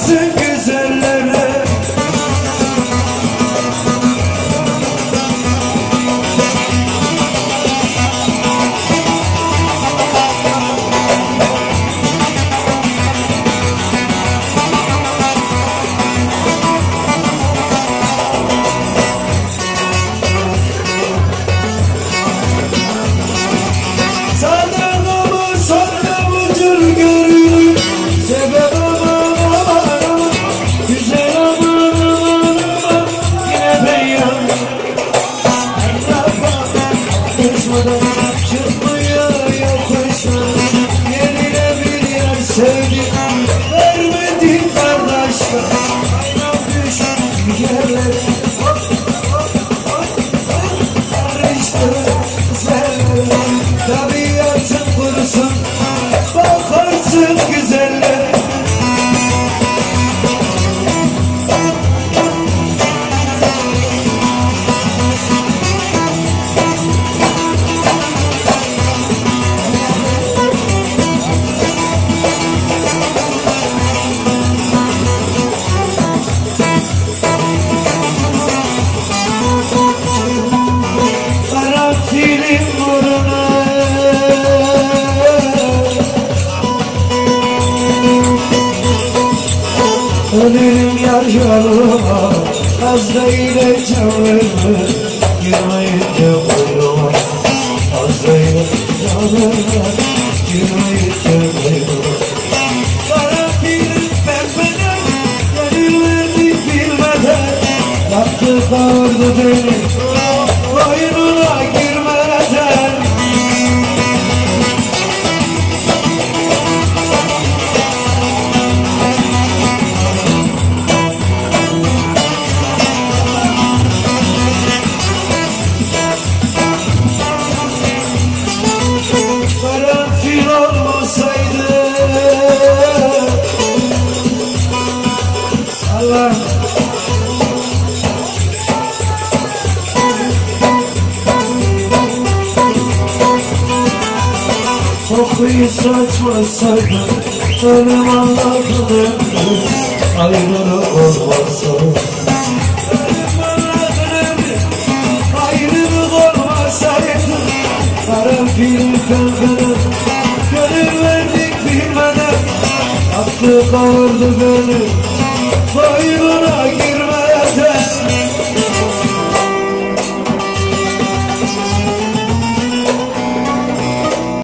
bakarsın güzellere. Çıkmaya yakışma, yerine bir yer sevdik, vermedin kardeşler. Aynen düşün yerlere, karıştı güzeller. Tabiatın kurusun, bakarsın güzeller. Karanfilin burnu, ölürüm yar yoluma, Azrail'e canımı girmeyince buyurma. Azrail'e canımı girmeyince buyurma. Karanfilin pembeden, gönül verdik bilmeden, yaktı kavurdu beni koynuna girmeden. Karanfil olmasaydı Allah kokuyu saçmasaydı, ölüm Allah'ın emri, ayrılık olmasaydı. Ölüm Allah'ın emri, ayrılık olmasaydı. Karanfilin pembeden, gönül verdik bilmeden, aklı kavurdu beni koynuna girmeden.